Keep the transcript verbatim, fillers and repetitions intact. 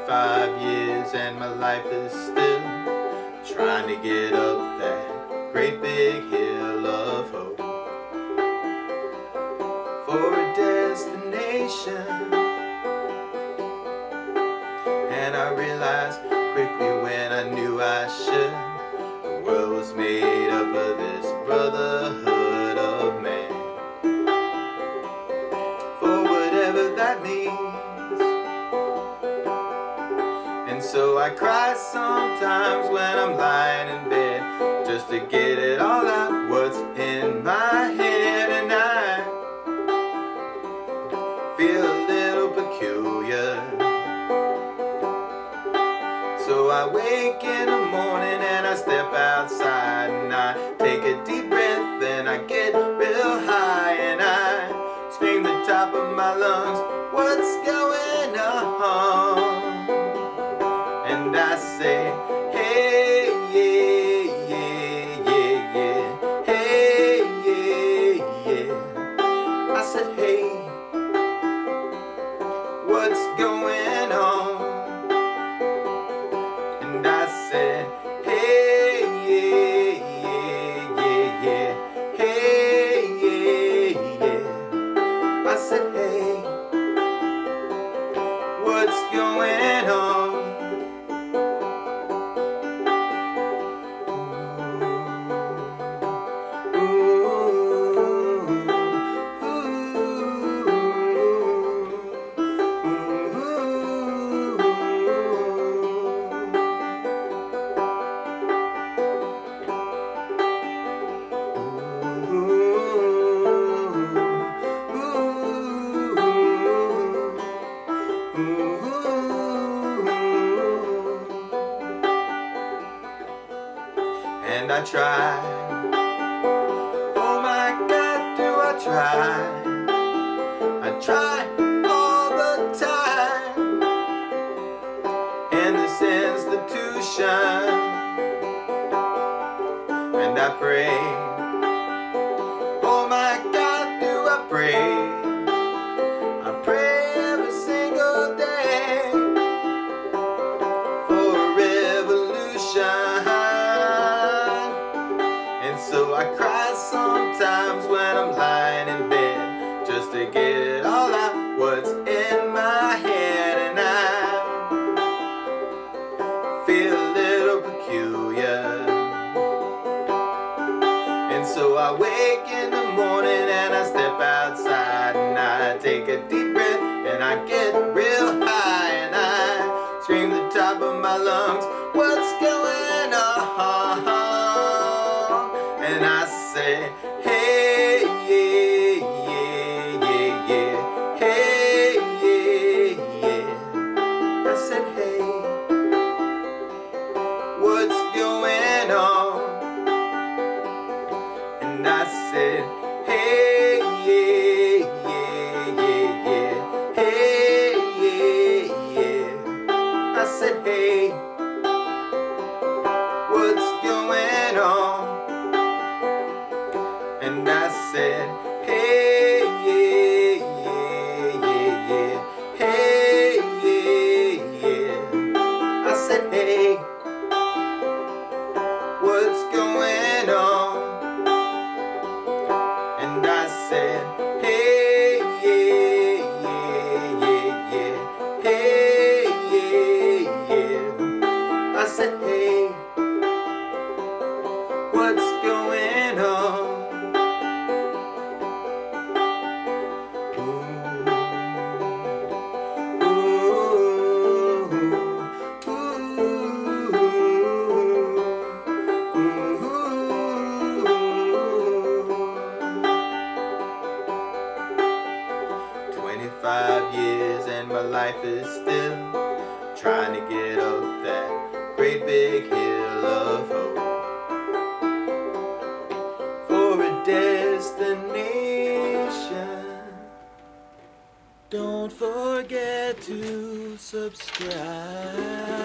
twenty-five years and my life is still trying to get up that great big hill of hope for a destination. And I realized quickly when I knew I should, the world was made up of this brotherhood of man, for whatever that means. And so I cry sometimes when I'm lying in bed, just to get it all out what's in my head. And I feel a little peculiar. So I wake in the morning and I step outside and I take a deep breath and I get real high and I scream the top of my lungs, what's going on? And I say, hey, yeah, yeah, yeah, yeah, hey, yeah, yeah. I said, hey, what's going on? And I said, hey, yeah, yeah, yeah, yeah, hey, yeah, yeah. I said, hey, what's going on? And I try, oh my God, do I try? I try all the time in this institution, and I pray, oh my God, do I pray? I pray every single day for a revolution. So I cry sometimes when I'm lying in bed, just to get it all out what's in my head. And I feel a little peculiar. And so I wake in the morning and I step outside and I take a deep breath and I get real high and I scream the top of my lungs, what's going on? And I say, hey, yeah, yeah, yeah, yeah, hey, yeah, yeah. I said, hey, what's going on? And I said, hey, yeah, yeah, yeah, yeah, hey, yeah, yeah. I said, hey, what's going on? And I said, hey, yeah, yeah, yeah, yeah, hey, yeah, yeah. I said, hey, what's going on? And I said, hey, yeah, yeah, yeah, yeah, hey, yeah, yeah. I said, hey, what's going on? twenty-five years and my life is still trying to get up that great big hill of hope for a destination. Don't forget to subscribe.